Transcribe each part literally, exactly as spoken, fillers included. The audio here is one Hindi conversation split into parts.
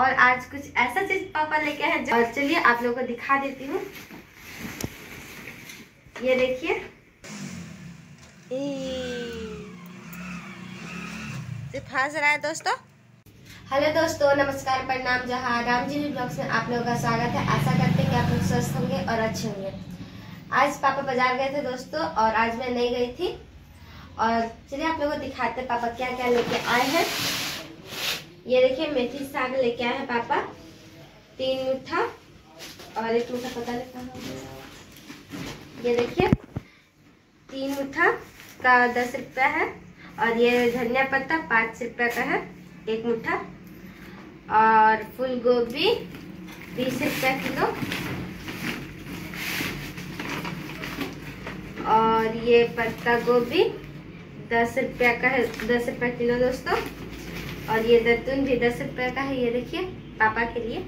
और आज कुछ ऐसा चीज पापा लेके आए हैं। और चलिए आप लोगों को दिखा देती हूँ। ये देखिए, सिर्फ हंस रहा है दोस्तों। हेलो दोस्तों, नमस्कार, प्रणाम, जहाँ राम जी ब्लॉग्स में आप लोगों का स्वागत है। आशा करते हैं कि आप लोग स्वस्थ होंगे और अच्छे होंगे। आज पापा बाजार गए थे दोस्तों और आज मैं नहीं गई थी। और चलिए आप लोगों को दिखाते हैं पापा क्या क्या लेके आए हैं। ये देखिए, मेथी साग लेके आए हैं पापा, तीन मुट्ठा और एक मुट्ठा पता नहीं कहाँ गया। ये देखिए, तीन मुट्ठा का दस रुपया है। और ये धनिया पत्ता पाँच रुपया का है एक मुट्ठा। और फूल गोभी बीस रुपया किलो। और ये पत्ता गोभी दस रुपया का है, दस रुपया किलो दोस्तों। और ये दैतून भी दस रुपया का है। ये देखिए पापा के लिए।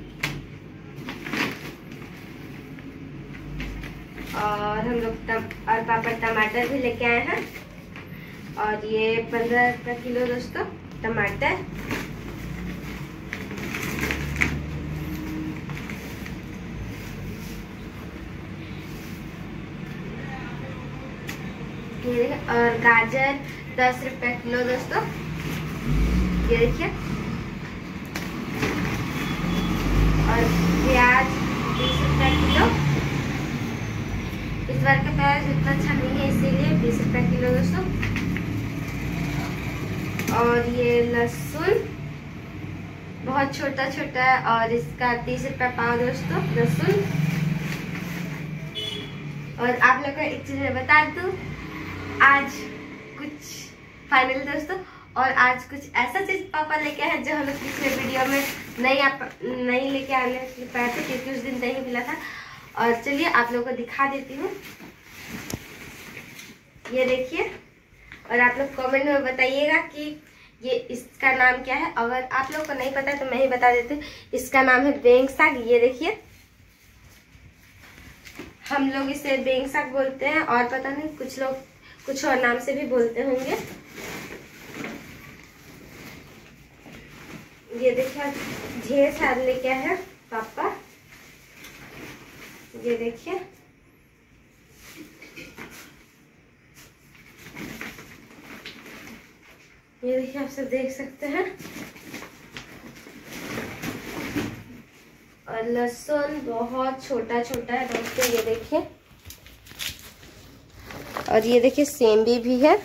और हम लोग तब और पापा टमाटर भी लेके आए हैं। और ये पंद्रह रुपया किलो दोस्तों टमाटर। ये और गाजर दस रुपया किलो दोस्तों। ये देखिए, और प्याज बीस रुपया किलो। इस बार का प्याज इतना अच्छा नहीं है इसीलिए बीस रुपया किलो दोस्तों। और ये लहसुन बहुत छोटा छोटा है और इसका तीस रुपया पाव दोस्तों लहसुन। और आप लोग को एक चीज मैं बता दूं, आज कुछ फाइनल दोस्तों, और आज कुछ ऐसा चीज पापा लेके आए हैं जो हम लोग पिछले वीडियो में नहीं आप नहीं लेके आने पाए थे क्योंकि उस दिन नहीं मिला था। और चलिए आप लोगों को दिखा देती हूँ। ये देखिए, और आप लोग कमेंट में बताइएगा कि ये इसका नाम क्या है। अगर आप लोगों को नहीं पता है तो मैं ही बता देती हूँ। इसका नाम है बेंग साग। ये देखिए, हम लोग इसे बेंग साग बोलते हैं और पता नहीं कुछ लोग कुछ और नाम से भी बोलते होंगे। ये देखिए, ढेर सारे लेके आए हैं पापा। ये देखिए, ये देखिए, आप सब देख सकते हैं। और लहसुन बहुत छोटा छोटा है दोस्तों। ये देखिए, और ये देखिए सेम्बी भी है।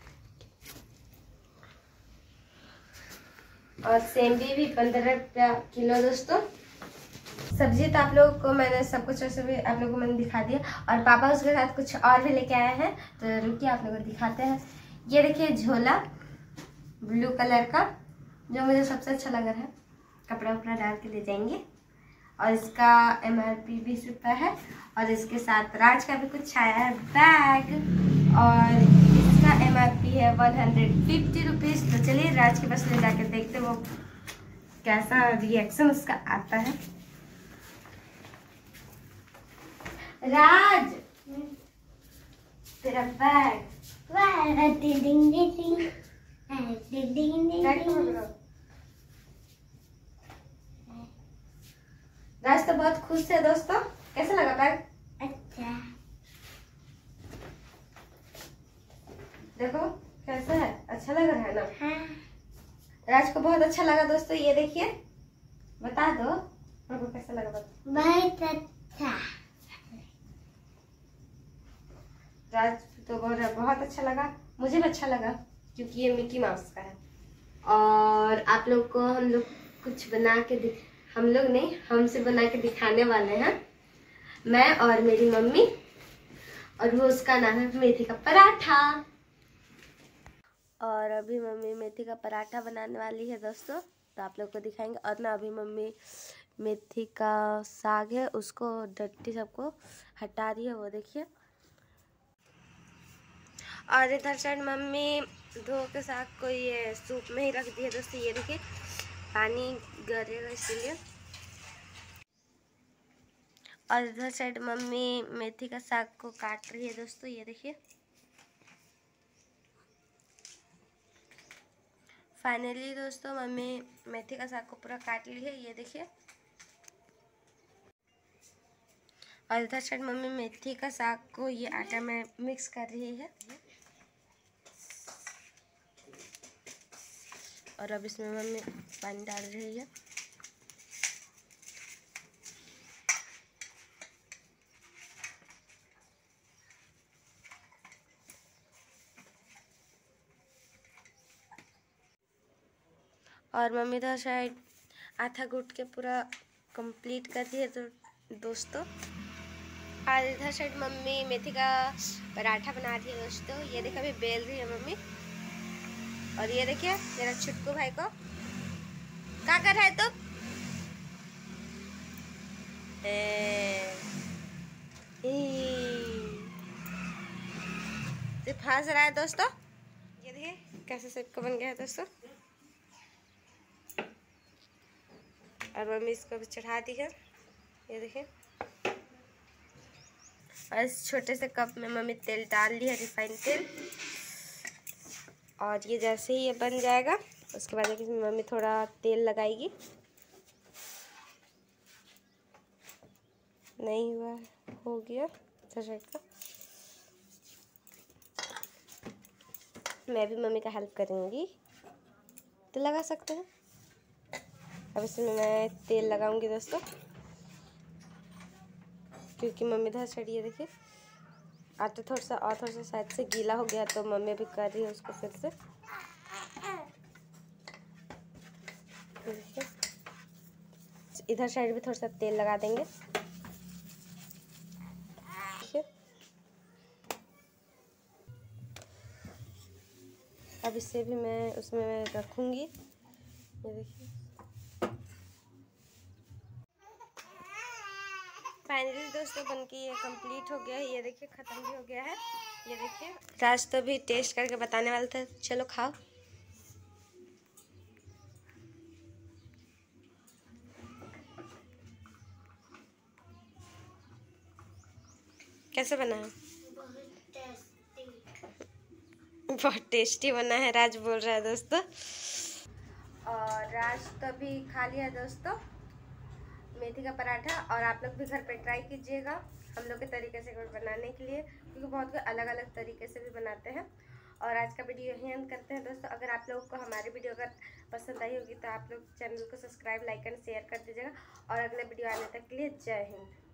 और सेम्बी भी पंद्रह रुपया किलो दोस्तों। सब्जी तो आप लोगों को मैंने सब कुछ वैसे भी आप लोगों को मैंने दिखा दिया। और पापा उसके साथ कुछ और भी लेके आए हैं तो रुकिए आप लोगों को दिखाते हैं। ये देखिए झोला ब्लू कलर का, जो मुझे सबसे अच्छा लग रहा है। कपड़ा उपड़ा डाल के ले जाएंगे। और इसका एम आर पी बीस रुपया है। और इसके साथ राज का भी कुछ आया है बैग, और इसका एम आर पी है वन हंड्रेड फिफ्टी रुपीज़। तो चलिए राज के पास ले जाके देखते वो कैसा रिएक्शन उसका आता है। राज, तेरा बैग राज तो बहुत खुश है दोस्तों। कैसा लगा बैग? अच्छा, देखो कैसा है, अच्छा लग रहा है ना? हाँ। राज को बहुत अच्छा लगा दोस्तों। ये देखिए, बता दो आपको कैसा लगा। बता। बहुत अच्छा। राज तो बोल रहा बहुत अच्छा लगा। मुझे भी अच्छा लगा क्योंकि ये मिकी माउस का है। और आप लोग को हम लोग कुछ बना के दिख हम लोग नहीं हमसे बना के दिखाने वाले हैं, मैं और मेरी मम्मी। और वो उसका नाम है मेथी का पराठा। और अभी मम्मी मेथी का पराठा बनाने वाली है दोस्तों, तो आप लोग को दिखाएंगे। और ना अभी मम्मी मेथी का साग है उसको डट्टी सबको हटा रही है, वो देखिए। और इधर साइड मम्मी धो के साग को ये सूप में ही रख दी है दोस्तों। ये देखिए पानी गिरेगा इसीलिए। और इधर साइड मम्मी मेथी का साग को काट रही है दोस्तों। ये देखिए फाइनली दोस्तों मम्मी मेथी का साग को पूरा काट ली है, ये देखिए। और इधर साइड मम्मी मेथी का साग को ये आटा में मिक्स कर रही है। और अब इसमें मम्मी पानी डाल रही है। और मम्मी इधर साइड आटा गूंथ के पूरा कंप्लीट कर दी है तो दोस्तों। और इधर साइड मम्मी मेथी का पराठा बना रही है दोस्तों, ये देखिए अभी बेल रही है मम्मी। और ये देखिए मेरा छुटकू भाई को क्या कर रहा है तो सिर्फ हंस रहा है दोस्तों। ये देखिए कैसे सेब का बन गया है दोस्तों। और मम्मी इसको भी चढ़ा दी है, ये देखिए। और इस छोटे से कप में मम्मी तेल डाल दी है, रिफाइंड तेल। और ये जैसे ही ये बन जाएगा उसके बाद इसमें मम्मी थोड़ा तेल लगाएगी। नहीं हुआ, हो गया साइड का। मैं भी मम्मी का हेल्प करूँगी, तो लगा सकते हैं। अब इसमें मैं तेल लगाऊंगी दोस्तों, क्योंकि मम्मी इधर साइड ये देखिए आटा थोड़ा सा और थोड़ा सा साइड से गीला हो गया, तो मम्मी अभी कर रही है उसको फिर से। इधर साइड भी थोड़ा सा तेल लगा देंगे। अब इससे भी मैं उसमें रखूँगी, ये देखिए। फाइनली दोस्तों बनके ये कंप्लीट हो गया है, ये देखिए ख़त्म भी हो गया है, ये देखिए। राज तो भी टेस्ट करके बताने वाला था, चलो खाओ। कैसे बना है? बहुत टेस्टी। बहुत टेस्टी बना है, राज बोल रहा है दोस्तों। और राज तो भी खा लिया दोस्तों मेथी का पराठा। और आप लोग भी घर पे ट्राई कीजिएगा हम लोग के तरीके से बनाने के लिए, क्योंकि बहुत अलग अलग तरीके से भी बनाते हैं। और आज का वीडियो यहीं एंड करते हैं दोस्तों। अगर आप लोगों को हमारी वीडियो अगर पसंद आई होगी तो आप लोग चैनल को सब्सक्राइब, लाइक एंड शेयर कर दीजिएगा। और अगले वीडियो आने तक के लिए जय हिंद।